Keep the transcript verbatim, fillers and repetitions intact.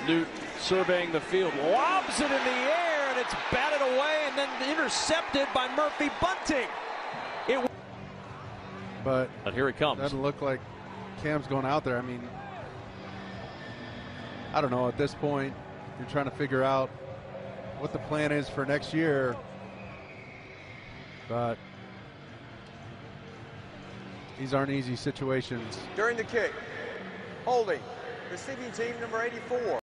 Newt surveying the field, lobs it in the air, and it's batted away and then intercepted by Murphy Bunting. It but, but here it comes. Doesn't look like Cam's going out there. I mean, I don't know, at this point, you're trying to figure out what the plan is for next year. But these aren't easy situations. During the kick, holding, receiving team number eighty-four.